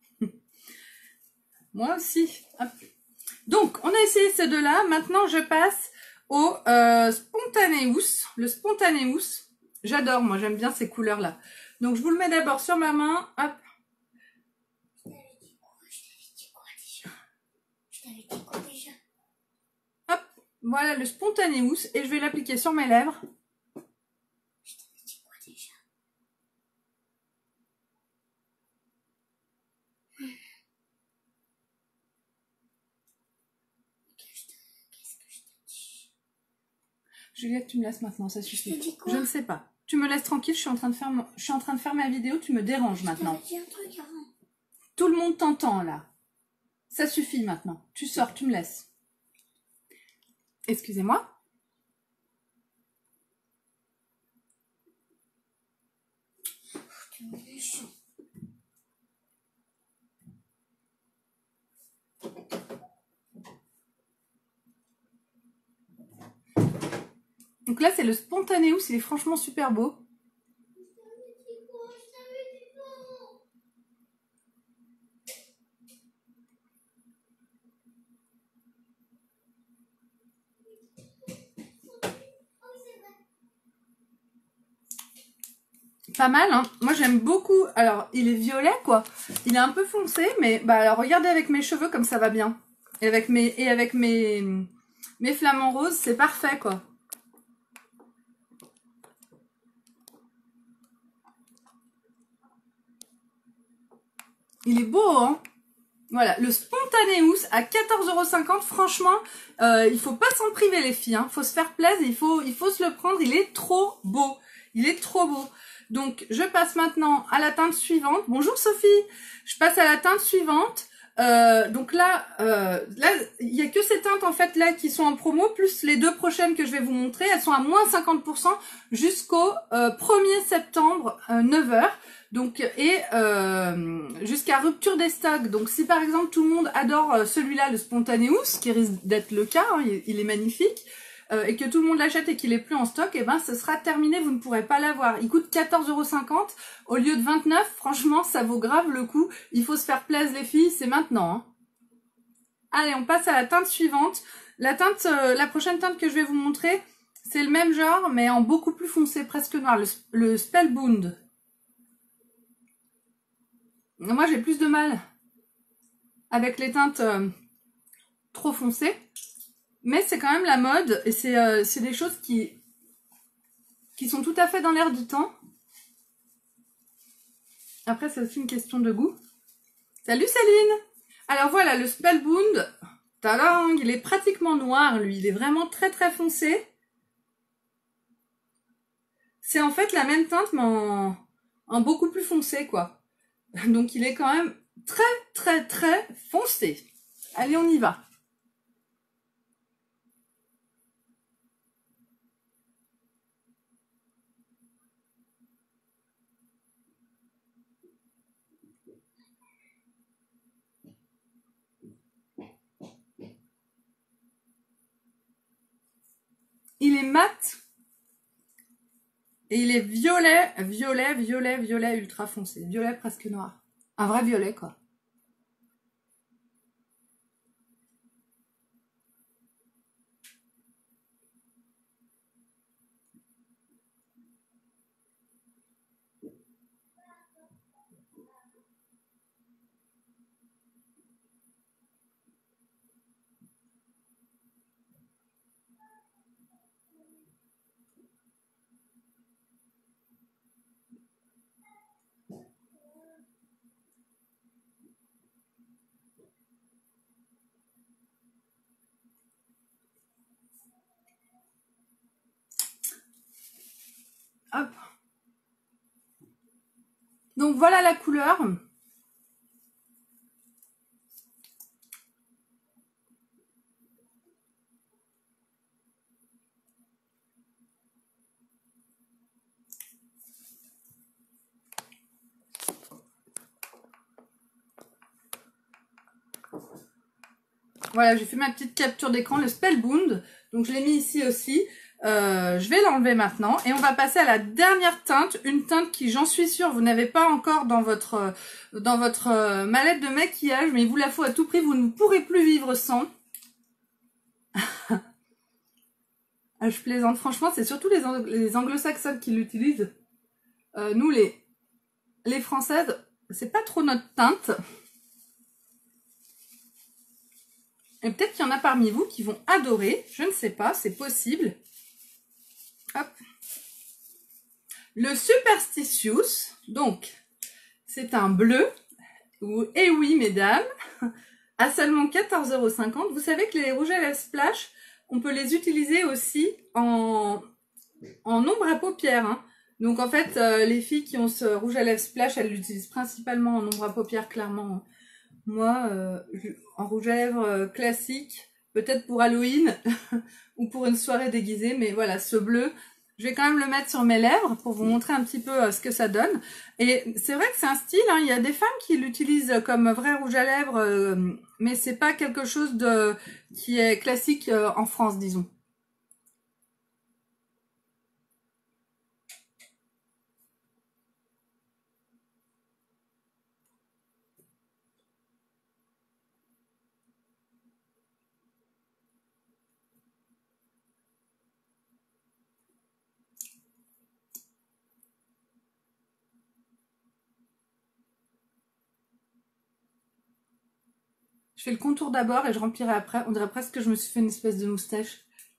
Moi aussi. Hop. Donc, on a essayé ces deux-là. Maintenant, je passe au euh, Spontaneous. Le Spontaneous, j'adore, moi j'aime bien ces couleurs-là. Donc je vous le mets d'abord sur ma main. Hop. Je t'avais dit quoi? Je t'avais dit quoi déjà? Je t'avais dit quoi déjà? Hop. Voilà le Spontaneous et je vais l'appliquer sur mes lèvres. Je t'avais dit quoi déjà? Juliette, tu me laisses maintenant, ça suffit. Je te dis quoi? Je ne sais pas. Tu me laisses tranquille, je suis en train de faire, mon... je suis en train de faire ma vidéo, tu me déranges maintenant. Je t'avais dit un truc avant. Tout le monde t'entend là. Ça suffit maintenant. Tu sors, tu me laisses. Excusez-moi. Tu me laisses. Donc là, c'est le Spontaneous, il est franchement super beau. Pas mal, hein. Moi j'aime beaucoup. Alors, il est violet, quoi. Il est un peu foncé, mais bah alors regardez avec mes cheveux comme ça va bien. Et avec mes, et avec mes, mes flamants roses, c'est parfait, quoi. Il est beau, hein. Voilà, le Spontaneous à quatorze euros cinquante, franchement, euh, il faut pas s'en priver les filles, hein. Faut se faire plaisir, il faut, il faut se le prendre, il est trop beau. Il est trop beau. Donc, je passe maintenant à la teinte suivante. Bonjour Sophie. Je passe à la teinte suivante. Euh, donc là, euh, là, il y a que ces teintes en fait là qui sont en promo, plus les deux prochaines que je vais vous montrer. Elles sont à moins cinquante pour cent jusqu'au euh, premier septembre, euh, neuf heures. Donc, et euh, jusqu'à rupture des stocks. Donc, si par exemple tout le monde adore celui-là, le Spontaneous, qui risque d'être le cas, hein, il, il est magnifique, euh, et que tout le monde l'achète et qu'il est plus en stock, et ben ce sera terminé, vous ne pourrez pas l'avoir. Il coûte quatorze euros cinquante au lieu de vingt-neuf. Franchement, ça vaut grave le coup. Il faut se faire plaisir les filles, c'est maintenant. Hein. Allez, on passe à la teinte suivante. La teinte, euh, la prochaine teinte que je vais vous montrer, c'est le même genre, mais en beaucoup plus foncé, presque noir, le, le Spellbound. Moi, j'ai plus de mal avec les teintes euh, trop foncées. Mais c'est quand même la mode. Et c'est euh, des choses qui, qui sont tout à fait dans l'air du temps. Après, c'est aussi une question de goût. Salut Céline! Alors voilà, le Spellbound. Tadang! Il est pratiquement noir, lui. Il est vraiment très très foncé. C'est en fait la même teinte, mais en, en beaucoup plus foncé, quoi. Donc il est quand même très très très foncé. Allez, on y va. Il est mat. Et il est violet, violet, violet, violet ultra foncé. Violet presque noir. Un vrai violet, quoi. Hop. Donc voilà la couleur. Voilà, j'ai fait ma petite capture d'écran, le Spellbound. Donc je l'ai mis ici aussi. Euh, je vais l'enlever maintenant et on va passer à la dernière teinte, une teinte qui, j'en suis sûre, vous n'avez pas encore dans votre dans votre mallette de maquillage, mais il vous la faut à tout prix, vous ne pourrez plus vivre sans. Ah, je plaisante, franchement, c'est surtout les, ang les anglo-saxonnes qui l'utilisent. Euh, nous, les, les françaises, c'est pas trop notre teinte. Et peut-être qu'il y en a parmi vous qui vont adorer, je ne sais pas, c'est possible. Hop. Le Superstitious, donc, c'est un bleu, ou, et oui, mesdames, à seulement quatorze euros cinquante. Vous savez que les rouges à lèvres Splash on peut les utiliser aussi en, en ombre à paupières. Hein. Donc en fait, euh, les filles qui ont ce rouge à lèvres splash, elles l'utilisent principalement en ombre à paupières, clairement. Moi, euh, en rouge à lèvres euh, classique, peut-être pour Halloween ou pour une soirée déguisée, mais voilà, ce bleu, je vais quand même le mettre sur mes lèvres pour vous montrer un petit peu euh, ce que ça donne. Et c'est vrai que c'est un style, hein, il y a des femmes qui l'utilisent comme vrai rouge à lèvres, euh, mais c'est pas quelque chose de qui est classique euh, en France, disons. Je fais le contour d'abord et je remplirai après. On dirait presque que je me suis fait une espèce de moustache.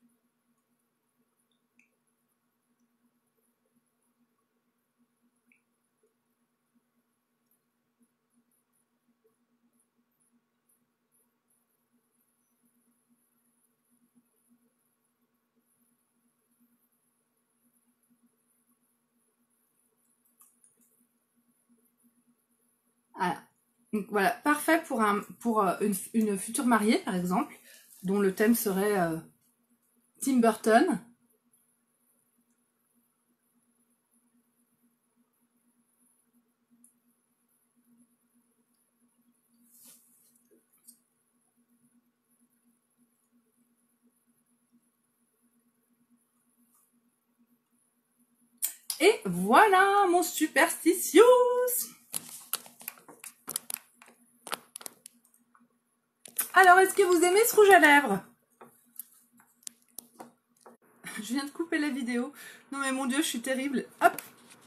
Voilà. Donc voilà, parfait pour, un, pour une, une future mariée, par exemple, dont le thème serait euh, Tim Burton. Et voilà mon Superstitious. Alors, est-ce que vous aimez ce rouge à lèvres? Je viens de couper la vidéo. Non mais mon Dieu, je suis terrible. Hop.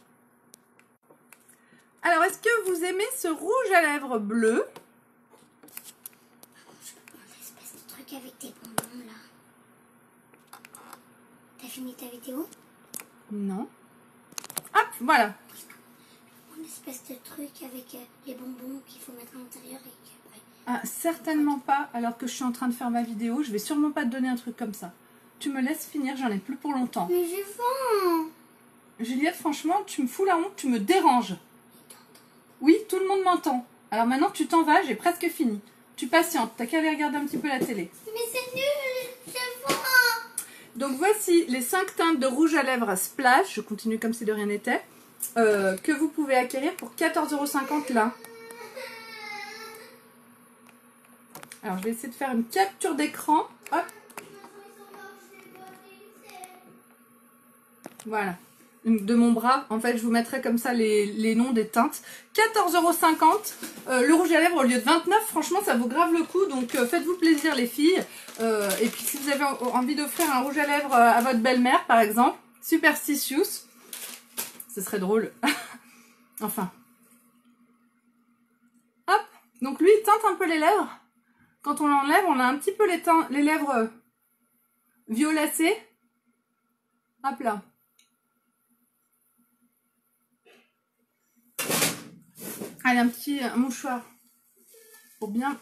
Alors, est-ce que vous aimez ce rouge à lèvres bleu? Un espèce de truc avec tes bonbons là. T'as fini ta vidéo? Non. Hop, voilà. Une espèce de truc avec euh, les bonbons qu'il faut mettre à l'intérieur et qu'après... Ah, certainement pas, alors que je suis en train de faire ma vidéo. Je vais sûrement pas te donner un truc comme ça. Tu me laisses finir, j'en ai plus pour longtemps. Mais j'ai faim. Juliette, franchement, tu me fous la honte, tu me déranges. Oui, tout le monde m'entend. Alors maintenant, tu t'en vas, j'ai presque fini. Tu patientes, t'as qu'à aller regarder un petit peu la télé. Mais c'est nul, j'ai faim. Donc voici les cinq teintes de rouge à lèvres Splash, je continue comme si de rien n'était, euh, que vous pouvez acquérir pour quatorze euros cinquante là. Alors je vais essayer de faire une capture d'écran. Hop. Voilà. De mon bras, en fait je vous mettrai comme ça les, les noms des teintes. quatorze euros cinquante, euh, le rouge à lèvres au lieu de vingt-neuf, franchement ça vaut grave le coup, donc euh, faites-vous plaisir les filles. Euh, et puis si vous avez envie d'offrir un rouge à lèvres à votre belle-mère par exemple, Superstitious, ce serait drôle. Enfin. Hop, donc lui il teinte un peu les lèvres. Quand on l'enlève, on a un petit peu les, teintes, les lèvres euh, violacées. Hop là. Allez, un petit un mouchoir pour bien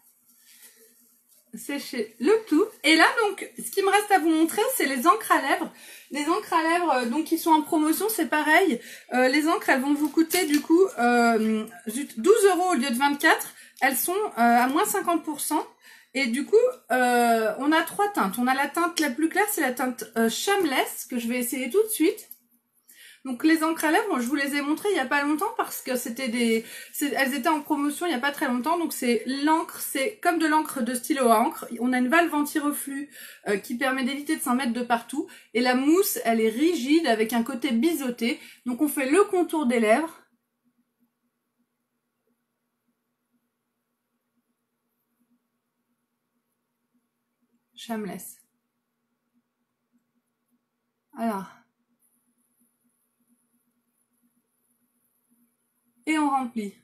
sécher le tout. Et là, donc, ce qui me reste à vous montrer, c'est les encres à lèvres. Les encres à lèvres, euh, donc, qui sont en promotion, c'est pareil. Euh, les encres, elles vont vous coûter, du coup, euh, douze euros au lieu de vingt-quatre. Elles sont euh, à moins cinquante pour cent. Et du coup, euh, on a trois teintes. On a la teinte la plus claire, c'est la teinte euh, Shameless, que je vais essayer tout de suite. Donc les encres à lèvres, je vous les ai montrées il n'y a pas longtemps parce que c'était des, elles étaient en promotion il n'y a pas très longtemps. Donc c'est l'encre, c'est comme de l'encre de stylo à encre. On a une valve anti-reflux euh, qui permet d'éviter de s'en mettre de partout. Et la mousse, elle est rigide avec un côté biseauté. Donc on fait le contour des lèvres. Shameless. Alors. Et on remplit.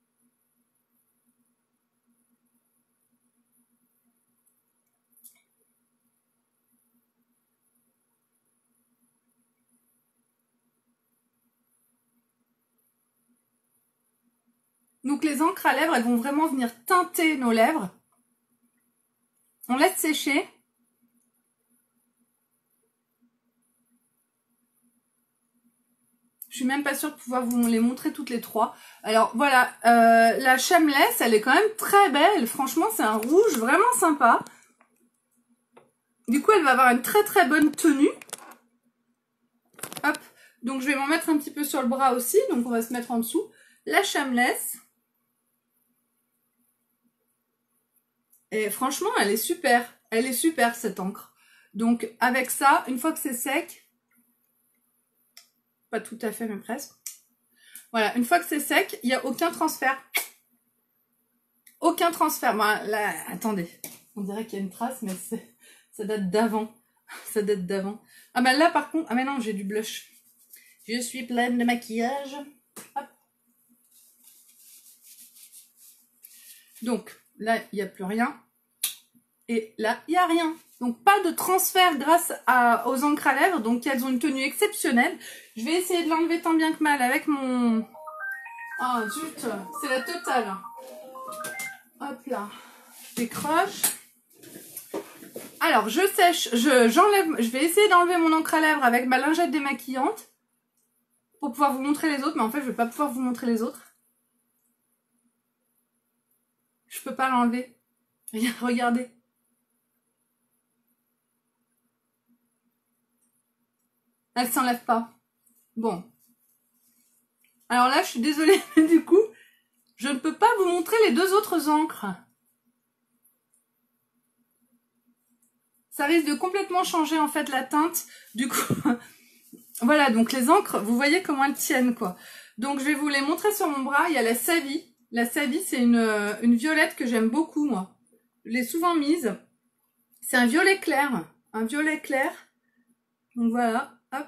Donc les encres à lèvres, elles vont vraiment venir teinter nos lèvres. On laisse sécher. Je suis même pas sûre de pouvoir vous les montrer toutes les trois. Alors voilà, euh, la Shameless, elle est quand même très belle. Franchement, c'est un rouge vraiment sympa. Du coup, elle va avoir une très très bonne tenue. Hop, donc je vais m'en mettre un petit peu sur le bras aussi. Donc on va se mettre en dessous. La Shameless. Et franchement, elle est super. Elle est super cette encre. Donc avec ça, une fois que c'est sec, pas tout à fait mais presque. Voilà, une fois que c'est sec, il n'y a aucun transfert. Aucun transfert. Bon, là, attendez. On dirait qu'il y a une trace, mais ça date d'avant. Ça date d'avant. Ah bah là par contre, ah mais non, j'ai du blush. Je suis pleine de maquillage. Hop. Donc là, il n'y a plus rien. Et là, il n'y a rien. Donc pas de transfert grâce à, aux encres à lèvres. Donc elles ont une tenue exceptionnelle. Je vais essayer de l'enlever tant bien que mal avec mon... Ah zut, c'est la totale. Hop là. Je décroche. Alors je sèche, je, j'enlève, je vais essayer d'enlever mon encre à lèvres avec ma lingette démaquillante. Pour pouvoir vous montrer les autres. Mais en fait, je ne vais pas pouvoir vous montrer les autres. Je peux pas l'enlever. Regardez. Elle s'enlève pas. Bon. Alors là, je suis désolée, mais du coup, je ne peux pas vous montrer les deux autres encres. Ça risque de complètement changer en fait la teinte. Du coup, voilà, donc les encres, vous voyez comment elles tiennent quoi. Donc je vais vous les montrer sur mon bras. Il y a la Savie. La Savie, c'est une, une violette que j'aime beaucoup moi. Je l'ai souvent mise. C'est un violet clair. Un violet clair. Donc voilà. Hop.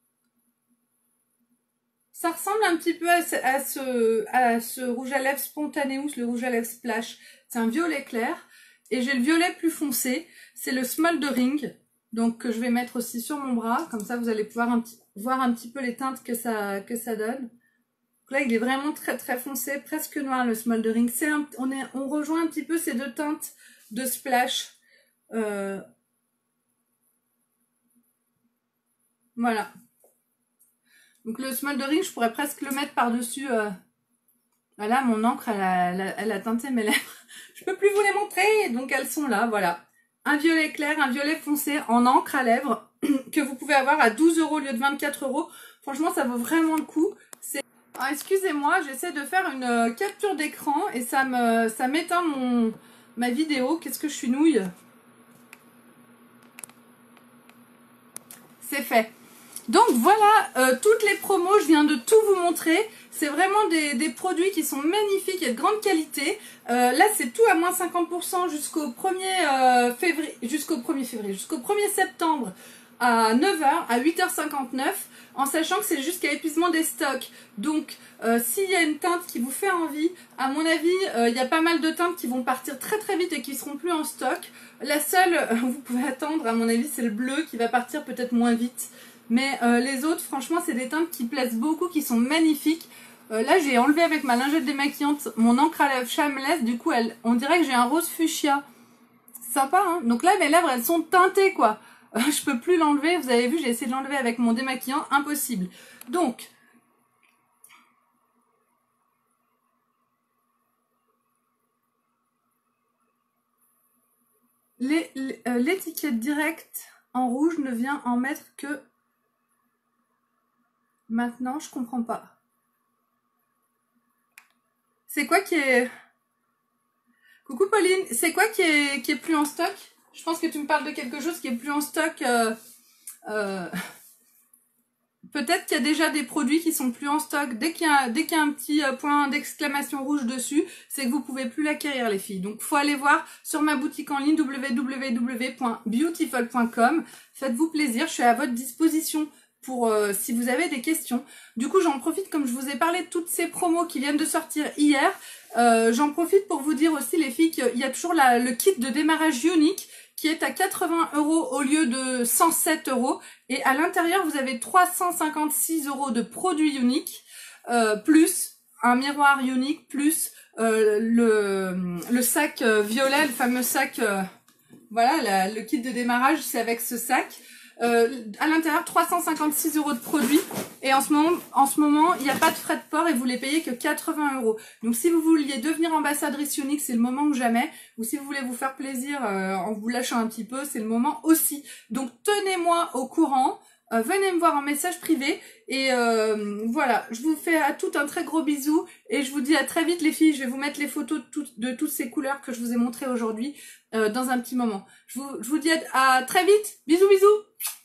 Ça ressemble un petit peu à ce, à ce, à ce rouge à lèvres Spontaneous, le rouge à lèvres Splash. C'est un violet clair. Et j'ai le violet plus foncé. C'est le Smoldering. Donc que je vais mettre aussi sur mon bras. Comme ça, vous allez pouvoir un petit, voir un petit peu les teintes que ça, que ça donne. Donc là, il est vraiment très très foncé. Presque noir le Smoldering. C'est un, on, est, on rejoint un petit peu ces deux teintes de Splash. Euh, voilà. Donc le Smoldering, je pourrais presque le mettre par-dessus. Euh... Voilà, mon encre, elle a, elle, a, elle a teinté mes lèvres. Je peux plus vous les montrer, donc elles sont là, voilà. Un violet clair, un violet foncé en encre à lèvres que vous pouvez avoir à douze euros au lieu de vingt-quatre euros. Franchement, ça vaut vraiment le coup. Ah, excusez-moi, j'essaie de faire une euh, capture d'écran et ça me ça m'éteint mon ma vidéo. Qu'est-ce que je suis nouille? C'est fait. Donc voilà, euh, toutes les promos, je viens de tout vous montrer. C'est vraiment des, des produits qui sont magnifiques et de grande qualité. Euh, là, c'est tout à moins cinquante pour cent jusqu'au premier février, jusqu'au premier février, jusqu'au premier septembre à neuf heures, à huit heures cinquante-neuf, en sachant que c'est jusqu'à épuisement des stocks. Donc, euh, s'il y a une teinte qui vous fait envie, à mon avis, euh, il y a pas mal de teintes qui vont partir très très vite et qui seront plus en stock. La seule, euh, vous pouvez attendre, à mon avis, c'est le bleu qui va partir peut-être moins vite. Mais euh, les autres, franchement, c'est des teintes qui plaisent beaucoup, qui sont magnifiques. Euh, là, j'ai enlevé avec ma lingette démaquillante mon encre à lèvres Shameless. Du coup, elle, on dirait que j'ai un rose fuchsia. Sympa, hein? Donc là, mes lèvres, elles sont teintées, quoi. Euh, je peux plus l'enlever. Vous avez vu, j'ai essayé de l'enlever avec mon démaquillant. Impossible. Donc, l'étiquette euh, directe en rouge ne vient en mettre que maintenant. Je comprends pas. C'est quoi qui est... Coucou Pauline, c'est quoi qui est, qui est plus en stock? Je pense que tu me parles de quelque chose qui est plus en stock. Euh, euh, Peut-être qu'il y a déjà des produits qui sont plus en stock. Dès qu'il y a, dès qu'il y a un petit point d'exclamation rouge dessus, c'est que vous pouvez plus l'acquérir les filles. Donc, faut aller voir sur ma boutique en ligne w w w point beautiful point com. Faites-vous plaisir, je suis à votre disposition pour euh, si vous avez des questions. Du coup, j'en profite, comme je vous ai parlé de toutes ces promos qui viennent de sortir hier, euh, j'en profite pour vous dire aussi les filles qu'il y a toujours la, le kit de démarrage unique qui est à quatre-vingts euros au lieu de cent sept euros. Et à l'intérieur, vous avez trois cent cinquante-six euros de produits uniques, euh, plus un miroir unique, plus euh, le, le sac euh, violet, le fameux sac, euh, voilà, la, le kit de démarrage, c'est avec ce sac. Euh, à l'intérieur, trois cent cinquante-six euros de produits. Et en ce moment, en ce moment, il n'y a pas de frais de port et vous les payez que quatre-vingts euros. Donc, si vous vouliez devenir ambassadrice Younique, c'est le moment ou jamais. Ou si vous voulez vous faire plaisir euh, en vous lâchant un petit peu, c'est le moment aussi. Donc, tenez-moi au courant. Euh, venez me voir en message privé. Et euh, voilà, je vous fais à tout un très gros bisou. Et je vous dis à très vite les filles. Je vais vous mettre les photos de, tout, de toutes ces couleurs que je vous ai montrées aujourd'hui euh, dans un petit moment. Je vous, je vous dis à, à très vite. Bisous, bisous.